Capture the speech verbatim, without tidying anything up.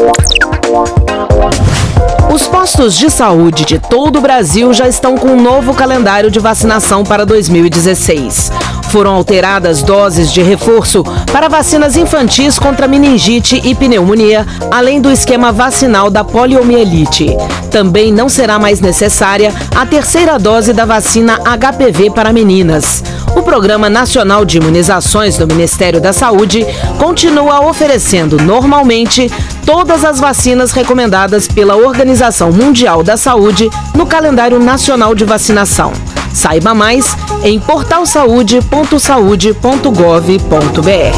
Os postos de saúde de todo o Brasil já estão com um novo calendário de vacinação para dois mil e dezesseis. Foram alteradas doses de reforço para vacinas infantis contra meningite e pneumonia, além do esquema vacinal da poliomielite. Também não será mais necessária a terceira dose da vacina H P V para meninas. O Programa Nacional de Imunizações do Ministério da Saúde continua oferecendo normalmente todas as vacinas recomendadas pela Organização Mundial da Saúde no calendário nacional de vacinação. Saiba mais em portal saúde ponto saude ponto gov ponto br.